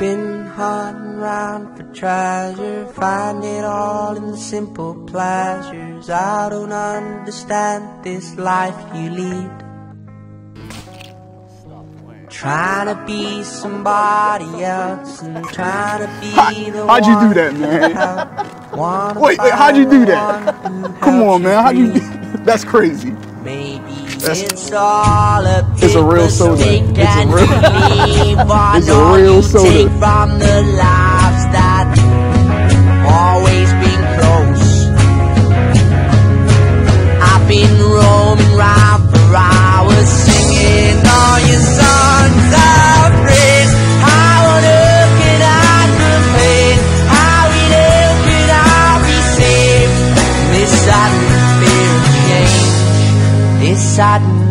been hunting round for treasure, find it all in the simple pleasures. I don't understand this life you lead, trying to be somebody else and trying to be the how'd you do that, man? Wait, how'd you do that? Come on, man, how'd you do that? That's crazy. Maybe it's all a big it's a real soda. It's a real soda. Take from the lives that always been close. I've been roaming round for hours, singing all your songs of praise. How on earth can I complain? How in hell could I be saved? This sudden fear of change, this sudden